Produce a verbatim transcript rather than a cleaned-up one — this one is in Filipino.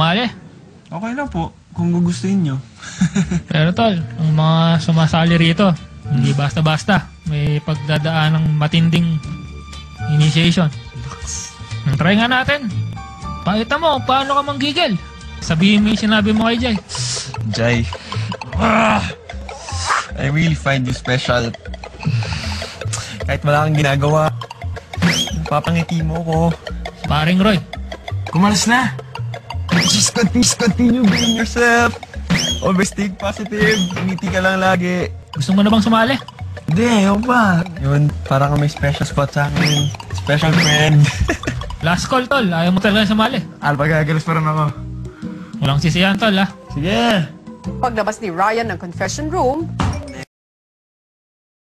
sumali. Okay lang po, kung gugustuhin nyo. Pero tol, ang mga sumasali rito, hindi basta-basta. May pagdadaan ng matinding initiation. Try nga natin. Pakita mo kung paano ka manggigil. Sabihin mo yung sinabi mo kay Jai. Jai, ah, I really find you special. Kahit wala kang ginagawa, papangiti mo ko. Paring Roy. Kumalas na. Just continue, just continue being yourself. Always think positive. Ngiti ka lang lagi. Gusto mo na bang sumali? Hindi, ayaw pa. Yun, parang may special spot sa akin. Special friend. Last call, tol. Ayaw mo talaga sumali. Alpa, gagalas pa rin ako. Walang sisiyan, tol, ha? Sige. Paglabas ni Ryan ng confession room,